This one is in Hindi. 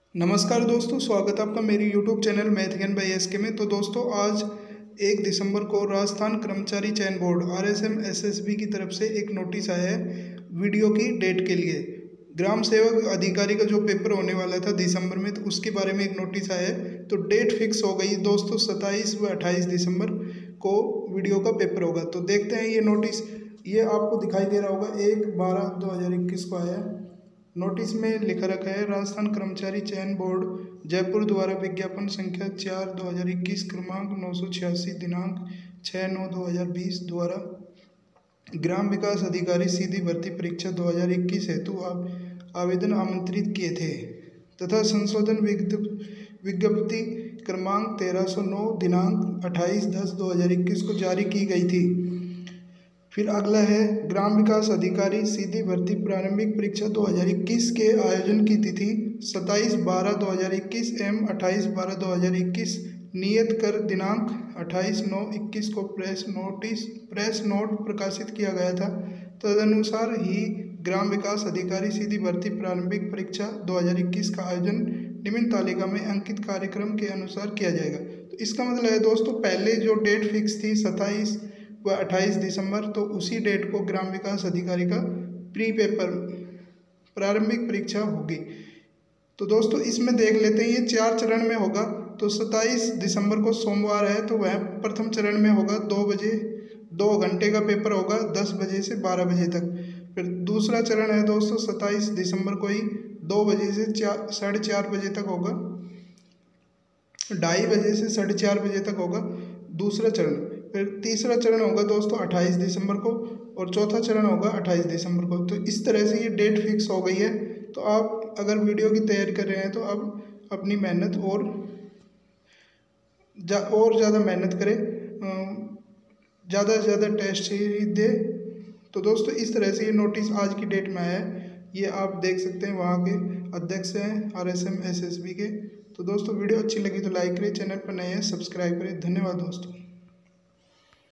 नमस्कार दोस्तों, स्वागत है आपका मेरे YouTube channel math Gyan by SK में। तो दोस्तों, आज 1 दिसंबर को राजस्थान कर्मचारी चयन बोर्ड RSM SSB की तरफ से एक नोटिस आया है वीडियो की डेट के लिए। ग्राम सेवक अधिकारी का जो पेपर होने वाला था दिसंबर में, तो उसके बारे में एक नोटिस आया है। तो डेट फिक्स हो गई दोस्तों, 27 व 28 दिसंबर को वीडियो का पेपर होगा। तो देखते हैं ये नोटिस। ये आपको दिखाई दे रहा होगा, 1/12/2021 को आया है। नोटिस में लिखा रखा है, राजस्थान कर्मचारी चयन बोर्ड जयपुर द्वारा विज्ञापन संख्या 4/2021 क्रमांक 986 दिनांक 6/9/2020 द्वारा ग्राम विकास अधिकारी सीधी भर्ती परीक्षा 2021 हेतु आवेदन आमंत्रित किए थे तथा संशोधन विज्ञप्ति क्रमांक 1309 दिनांक 28/10/2021 को जारी की गई थी। फिर अगला है, ग्राम विकास अधिकारी सीधी भर्ती प्रारंभिक परीक्षा 2021 के आयोजन की तिथि 27/12/2021 एवं 28/12/2021 नियत कर दिनांक 28/9/21 को प्रेस नोट प्रकाशित किया गया था। तदनुसार ही ग्राम विकास अधिकारी सीधी भर्ती प्रारंभिक परीक्षा 2021 का आयोजन निम्न तालिका में अंकित कार्यक्रम के अनुसार किया जाएगा। तो इसका मतलब है दोस्तों, पहले जो डेट फिक्स थी 27 व 28 दिसंबर, तो उसी डेट को ग्राम विकास अधिकारी का प्री पेपर प्रारंभिक परीक्षा होगी। तो दोस्तों, इसमें देख लेते हैं, ये 4 चरण में होगा। तो 27 दिसंबर को सोमवार है, तो वह प्रथम चरण में होगा 2 बजे 2 घंटे का पेपर होगा, 10 बजे से 12 बजे तक। फिर दूसरा चरण है दोस्तों, 27 दिसंबर को ही 2 बजे से 4:30 बजे तक होगा, 2:30 बजे से 4:30 बजे तक होगा दूसरा चरण। फिर तीसरा चरण होगा दोस्तों 28 दिसंबर को, और चौथा चरण होगा 28 दिसंबर को। तो इस तरह से ये डेट फिक्स हो गई है। तो आप अगर वीडियो की तैयारी कर रहे हैं तो अब अपनी मेहनत और ज़्यादा मेहनत करें, ज़्यादा से ज़्यादा टेस्ट ही दें। तो दोस्तों, इस तरह से ये नोटिस आज की डेट में आया है। ये आप देख सकते हैं, वहाँ के अध्यक्ष हैं RSM SSB के। तो दोस्तों, वीडियो अच्छी लगी तो लाइक करें, चैनल पर नए हैं सब्सक्राइब करें। धन्यवाद दोस्तों।